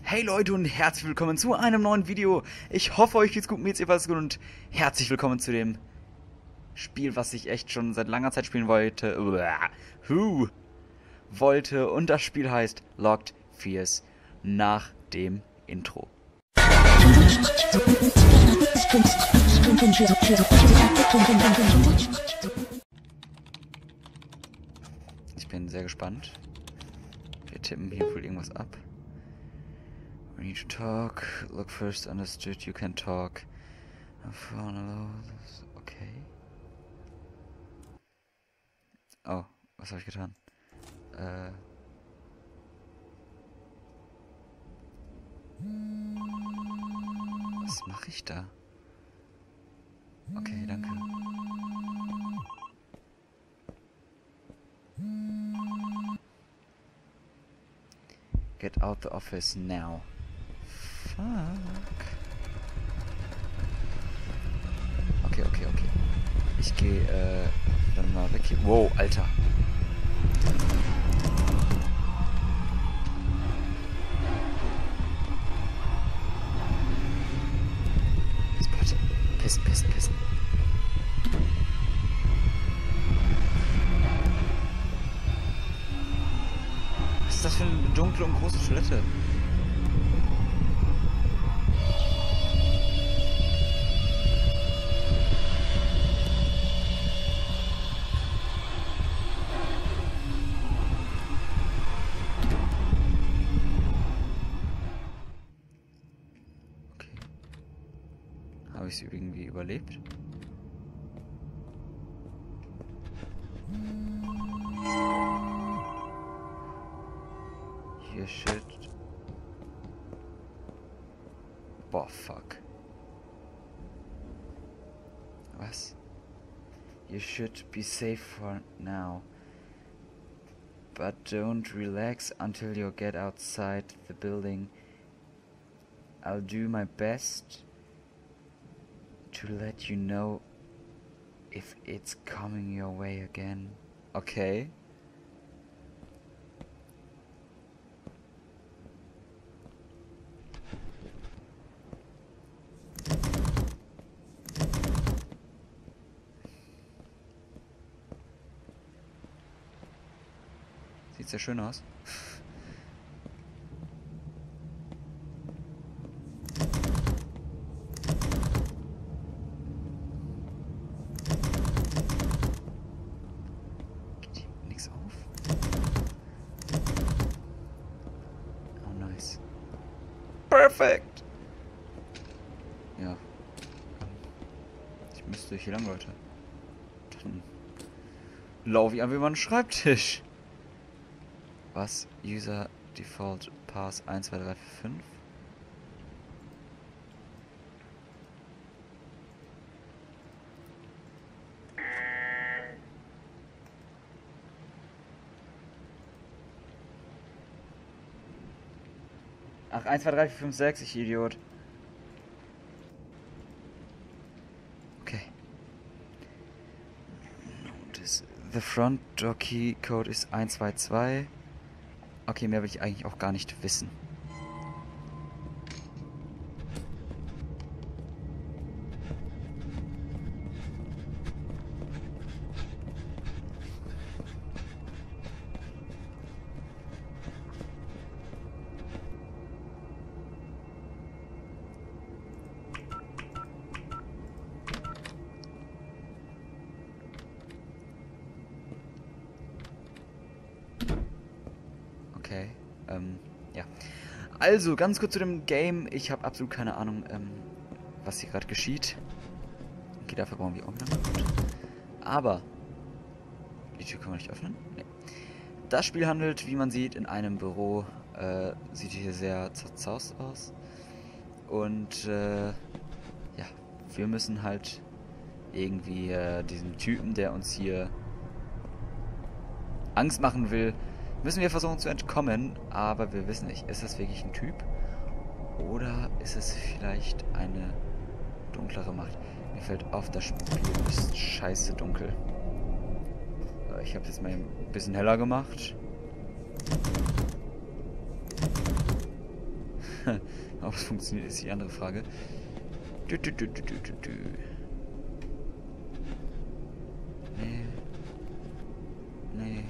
Hey Leute und herzlich willkommen zu einem neuen Video. Ich hoffe, euch geht's gut, mir geht's ebenfalls gut und herzlich willkommen zu dem Spiel, was ich echt schon seit langer Zeit spielen wollte. Und das Spiel heißt Locked Fears nach dem Intro. Ich bin sehr gespannt. Wir tippen hier wohl irgendwas ab. We need to talk. Look first, understood, you can talk. Okay. Oh, was habe ich getan? Was mache ich da? Okay, danke. Get out the office now. Fuck. Okay. Ich gehe, dann mal weg hier. Wow, Alter. Spot. Pissen. Was ist das für eine dunkle und große Toilette? Habe ich sie irgendwie überlebt? Hier shit. Boah, fuck. Was? You should be safe for now. But don't relax until you get outside the building. I'll do my best to let you know if it's coming your way again. Okay. Sieht sehr schön aus. Perfekt. Ja. Ich müsste hier lang, Leute. Dann laufe ich an wie mein Schreibtisch. Was? User Default Pass 1, 2, 3, 4, 5? Ach, 1, 2, 3, 4, 5, 6, ich Idiot. Okay. The front door key code ist 122. Okay, mehr will ich eigentlich auch gar nicht wissen. Okay, ja. Also, ganz kurz zu dem Game. Ich habe absolut keine Ahnung, was hier gerade geschieht. Okay, dafür brauchen wir auch wieder gut. Aber, die Tür kann man nicht öffnen? Nee. Das Spiel handelt, wie man sieht, in einem Büro. Sieht hier sehr zerzaust aus. Und, ja, wir müssen halt irgendwie diesem Typen, der uns hier Angst machen will, müssen wir versuchen zu entkommen, aber wir wissen nicht, ist das wirklich ein Typ oder ist es vielleicht eine dunklere Macht? Mir fällt auf, das Spiel ist scheiße dunkel. Ich habe es jetzt mal ein bisschen heller gemacht. Ob es funktioniert, ist die andere Frage. Du, du, du, du, du, du, du. Nee. Nee.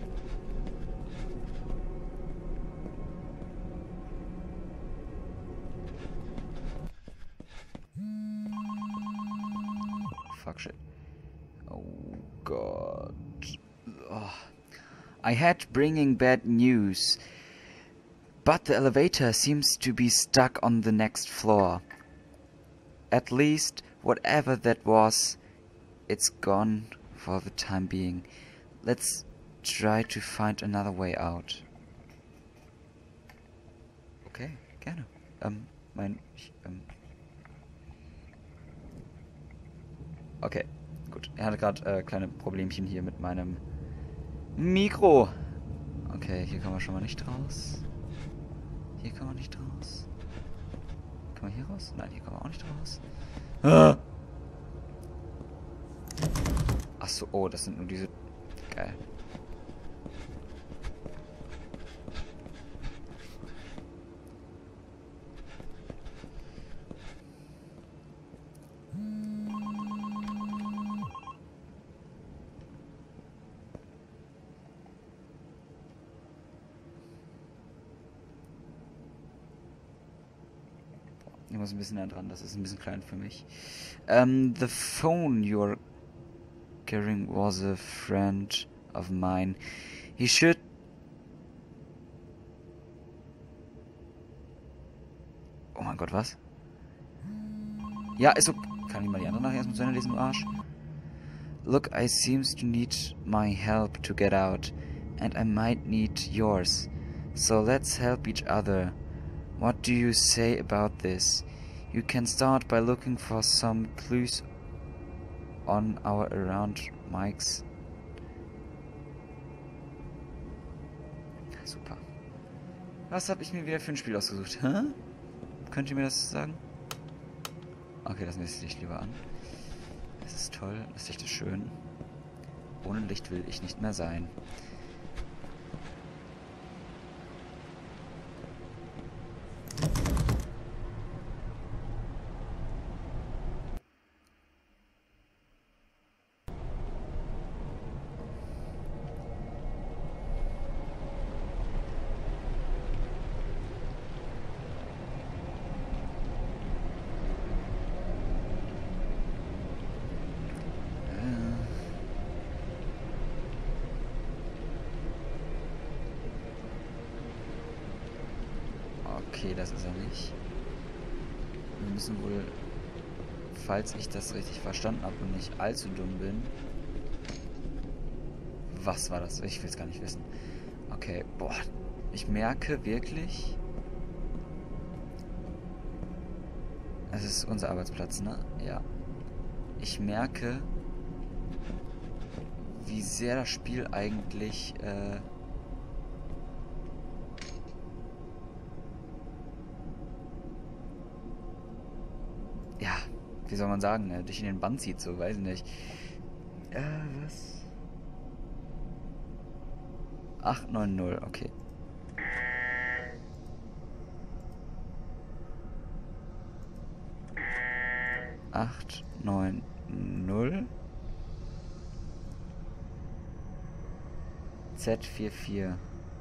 Fuck shit. Oh God. Oh. I had bringing bad news. But the elevator seems to be stuck on the next floor. At least, whatever that was, it's gone for the time being. Let's try to find another way out. Okay, gerne. Okay, gut. Er hatte gerade kleine Problemchen hier mit meinem Mikro. Okay, hier kann man schon mal nicht raus. Hier kann man nicht raus. Kann man hier raus? Nein, hier kann man auch nicht raus. Ah! Achso, oh, das sind nur diese... Geil. Ich muss ein bisschen näher dran, das ist ein bisschen klein für mich. The phone you're carrying was a friend of mine. He should... Oh mein Gott, was? Ja, ist so... Kann ich mal die andere nachher erstmal zu Ende lesen, du Arsch? Look, I seems to need my help to get out. And I might need yours. So let's help each other. What do you say about this? You can start by looking for some clues on our around mics. Super. Was habe ich mir wieder für ein Spiel ausgesucht? Hä? Könnt ihr mir das sagen? Okay, das nächste Licht lieber an. Das ist toll, das Licht ist schön. Ohne Licht will ich nicht mehr sein. Okay, das ist er nicht. Wir müssen wohl, falls ich das richtig verstanden habe und nicht allzu dumm bin... Was war das? Ich will es gar nicht wissen. Okay, boah. Ich merke wirklich... Es ist unser Arbeitsplatz, ne? Ja. Ich merke, wie sehr das Spiel eigentlich... ja, wie soll man sagen, ne? Dich in den Bann zieht, so, weiß ich nicht. Was? 890, okay. Acht, neun, null. Z44.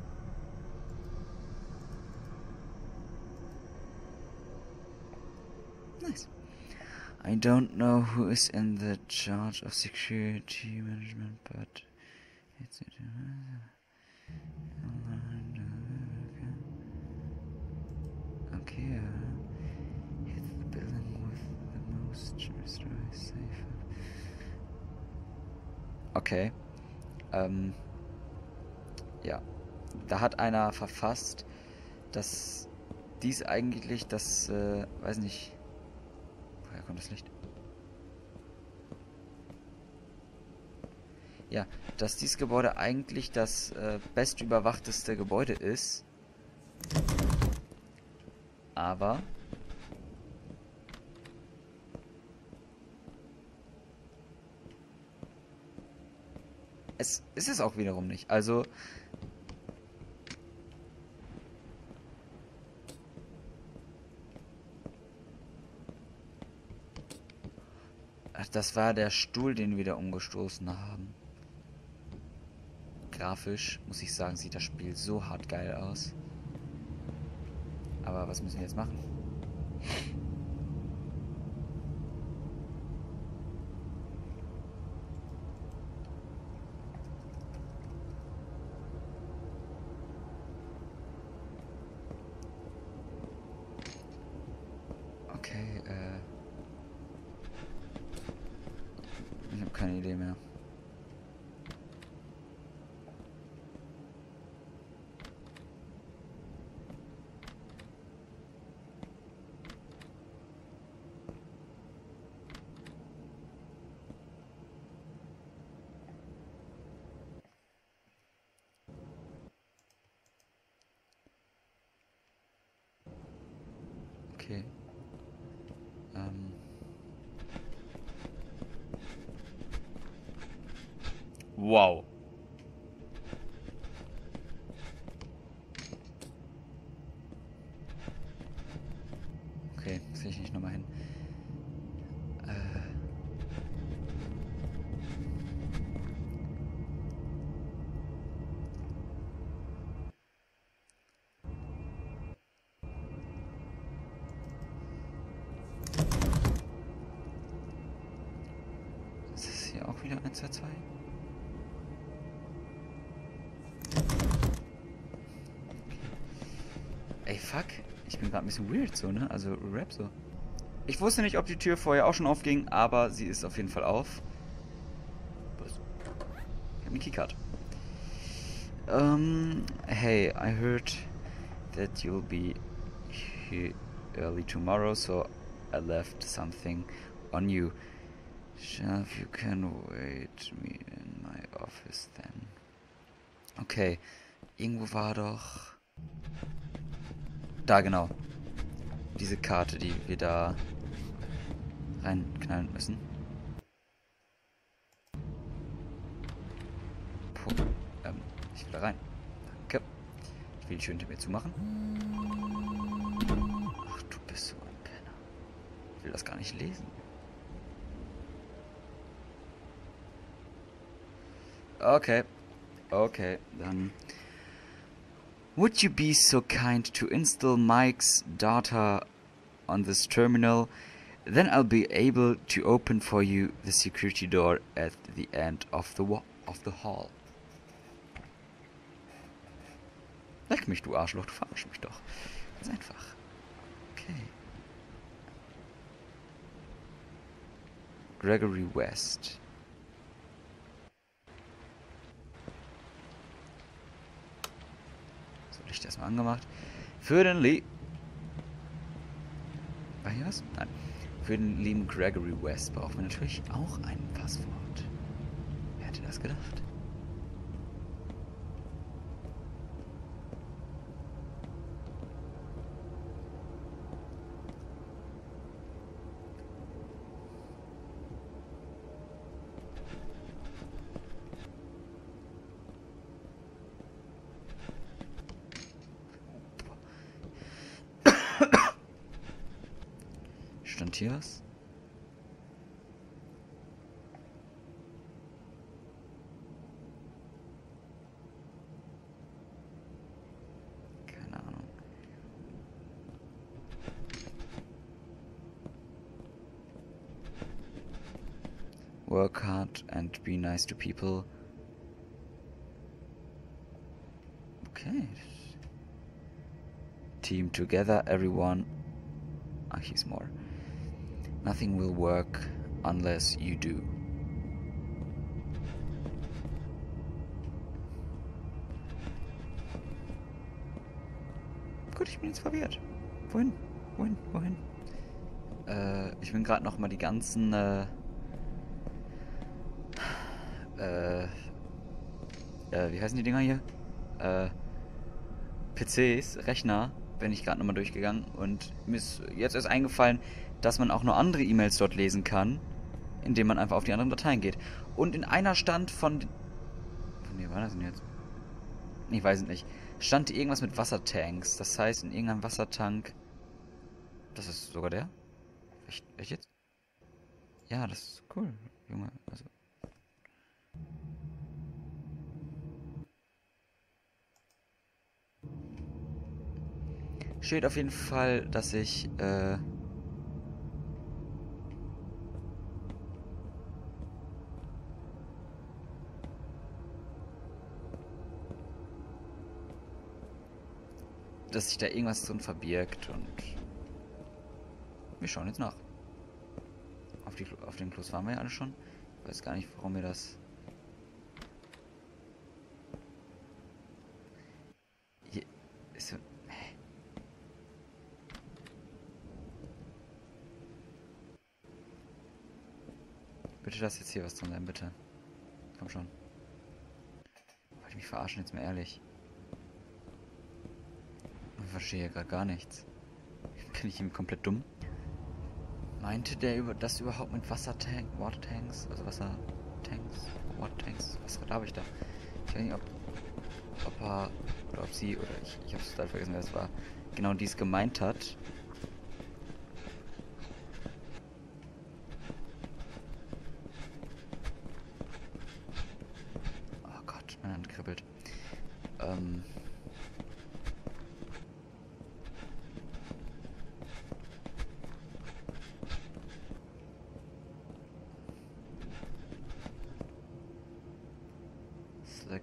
Nice. I don't know who is in the charge of security management, but it's... Okay, hit the building with the most safe. Okay. Ja. Da hat einer verfasst, dass dies eigentlich das, weiß nicht... Woher kommt das Licht? Ja, dass dieses Gebäude eigentlich das bestüberwachteste Gebäude ist. Aber... es ist es auch wiederum nicht. Also... Ach, das war der Stuhl, den wir da umgestoßen haben. Grafisch, muss ich sagen, sieht das Spiel so hart geil aus. Aber was müssen wir jetzt machen? Okay, ich habe keine Idee mehr. Okay. Wow. Okay, sehe ich nicht nochmal hin. Ist das hier auch wieder 1, 2, 2? Ey, fuck. Ich bin gerade ein bisschen weird so, ne? Also, Rap so. Ich wusste nicht, ob die Tür vorher auch schon aufging, aber sie ist auf jeden Fall auf. Was? Ich hab eine Keycard. Hey, I heard that you'll be here early tomorrow, so I left something on you. If you can wait me in my office then. Okay, irgendwo war doch... Da, genau. Diese Karte, die wir da reinknallen müssen. Puh, ich will da rein. Danke. Ich will die Tür hinter mir zumachen. Ach, du bist so ein Penner. Ich will das gar nicht lesen. Okay. Okay, dann... Would you be so kind to install Mike's data on this terminal? Then I'll be able to open for you the security door at the end of the hall. Leck mich, du Arschloch, du verarsch mich doch. Ganz einfach. Okay. Gregory West. Licht erstmal angemacht. Für den War hier was? Nein. Für den lieben Gregory West brauchen wir natürlich auch ein Passwort. Wer hätte das gedacht? Stand hier was? Keine Ahnung. Work hard and be nice to people. Okay. Team together, everyone. He's more. Nothing will work unless you do. Gut, ich bin jetzt verwirrt. Wohin? Wohin? Wohin? Ich bin gerade noch mal die ganzen wie heißen die Dinger hier? PCs, Rechner, bin ich gerade nochmal durchgegangen und mir ist jetzt erst eingefallen, dass man auch noch andere E-Mails dort lesen kann, indem man einfach auf die anderen Dateien geht. Und in einer stand von mir war das denn jetzt? Ich weiß es nicht. Stand irgendwas mit Wassertanks. Das heißt, in irgendeinem Wassertank... Das ist sogar der? Echt jetzt? Ja, das ist cool, Junge. Also. Steht auf jeden Fall, dass sich da irgendwas drin verbirgt und wir schauen jetzt nach. Auf den Klos waren wir ja alle schon. Ich weiß gar nicht, warum wir das... Hier ist so... Hä? Bitte lass jetzt hier was drin sein, bitte. Komm schon. Wollt ihr mich verarschen, jetzt mal ehrlich? Ich verstehe gerade gar nichts. Bin ich ihm komplett dumm? Meinte der das überhaupt mit Watertanks? Also Watertanks? Was habe ich da? Ich weiß nicht, ob er oder ob sie, oder ich habe es total vergessen, wer es war, genau dies gemeint hat. Oh Gott, meine Hand kribbelt. Select.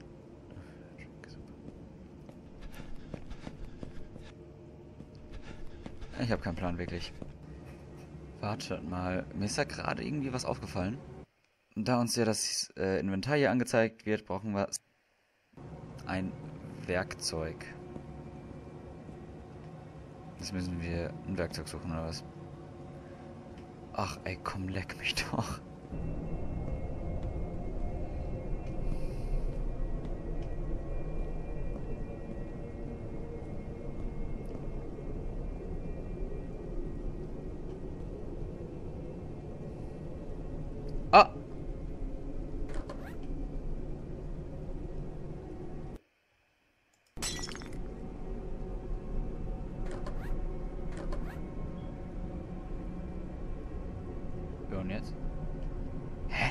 Ich habe keinen Plan, wirklich. Wartet mal, mir ist da gerade irgendwie was aufgefallen. Da uns ja das Inventar hier angezeigt wird, brauchen wir ein Werkzeug. Jetzt müssen wir ein Werkzeug suchen, oder was? Ach, ey, komm, leck mich doch. Ah! Ja, und jetzt? Hä?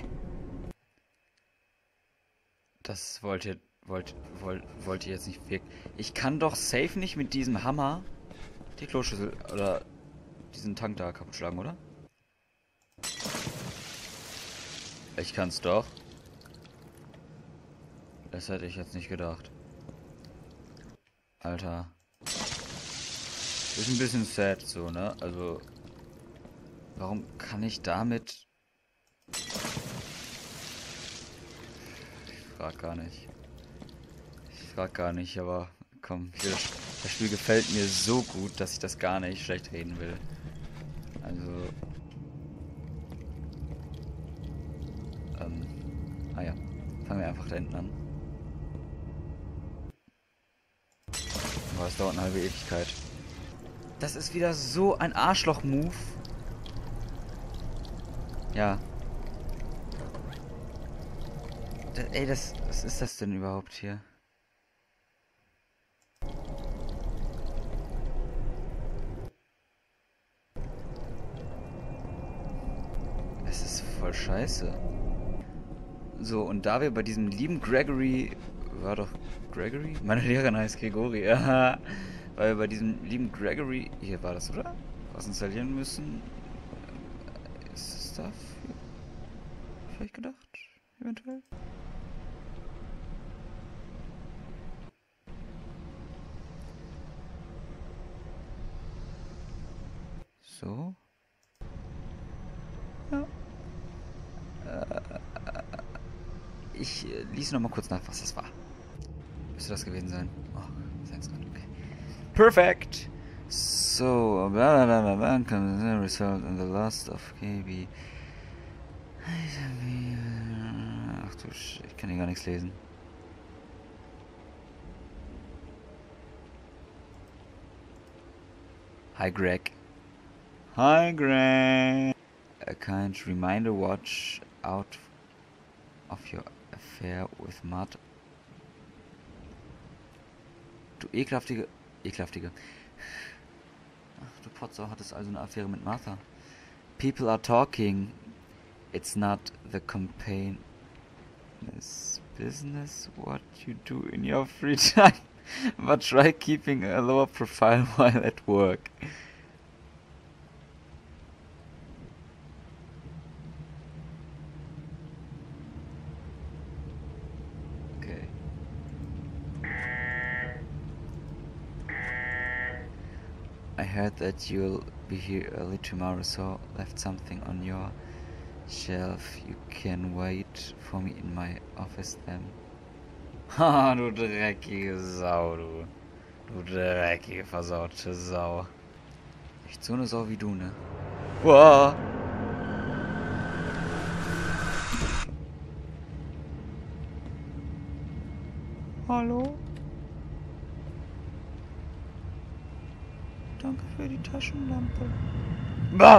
Das wollt ihr jetzt nicht wirklich. Ich kann doch safe nicht mit diesem Hammer die Kloschüssel oder diesen Tank da kaputt schlagen, oder? Ich kann's doch. Das hätte ich jetzt nicht gedacht. Alter. Ist ein bisschen sad so, ne? Also, warum kann ich damit... Ich frag gar nicht. Ich frag gar nicht, aber komm, das Spiel gefällt mir so gut, dass ich das gar nicht schlecht reden will. Also... ja. Fangen wir einfach da hinten an. Aber es dauert eine halbe Ewigkeit. Das ist wieder so ein Arschloch-Move. Ja. Ey, was ist das denn überhaupt hier? Es ist voll scheiße. So, und da wir bei diesem lieben Gregory... War doch Gregory? Meine Lehrerin heißt Gregory. Aha. Weil wir bei diesem lieben Gregory... Hier war das, oder? Was installieren müssen. Ist es dafür? Vielleicht gedacht? Eventuell? So. Ja. Ich lese noch mal kurz nach, was das war. Müsste das gewesen sein? Oh, Science Code, okay. Perfect! So, blah blah blah blah, comes the result in the last of KB. Ach du ich kann hier gar nichts lesen. Hi Greg. Hi Greg. A kind reminder, watch out of your affair with Matt. Du ekelhaftige... Ach, du Potzer hattest also eine Affäre mit Martha. People are talking. It's not the campaign business what you do in your free time, but try keeping a lower profile while at work. Okay. I heard that you'll be here early tomorrow, so left something on your shelf. You can wait for me in my office then. Ha, du dreckige Sau, du. Du dreckige, versaute Sau. Echt so eine Sau wie du, ne? Wow. Hallo? Danke für die Taschenlampe. Bah!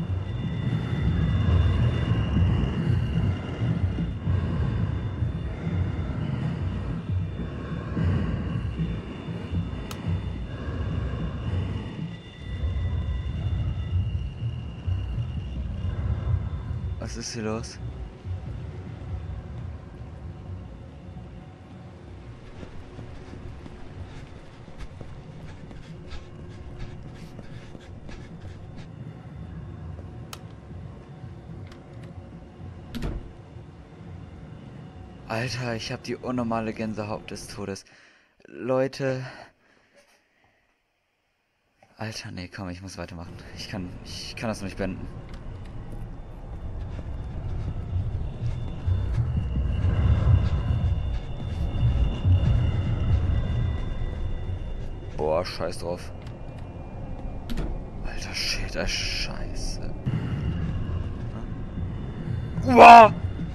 Was ist hier los? Alter, ich hab die unnormale Gänsehaut des Todes. Leute. Alter, nee, komm, ich muss weitermachen. Ich kann das noch nicht beenden. Boah, scheiß drauf. Alter, shit, scheiße. Uah!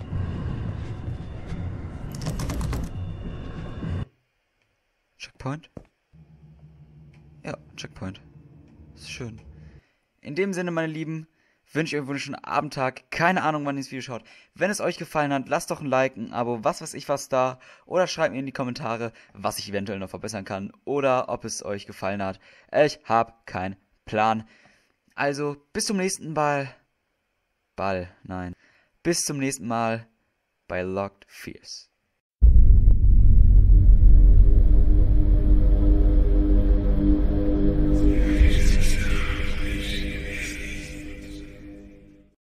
Checkpoint? Ja, Checkpoint. Ist schön. In dem Sinne, meine Lieben, wünsche ich euch einen wunderschönen Abendtag. Keine Ahnung, wann ihr das Video schaut. Wenn es euch gefallen hat, lasst doch ein Like, ein Abo, was weiß ich was da. Oder schreibt mir in die Kommentare, was ich eventuell noch verbessern kann. Oder ob es euch gefallen hat. Ich hab keinen Plan. Also, bis zum nächsten Mal. Bis zum nächsten Mal bei Locked Fears.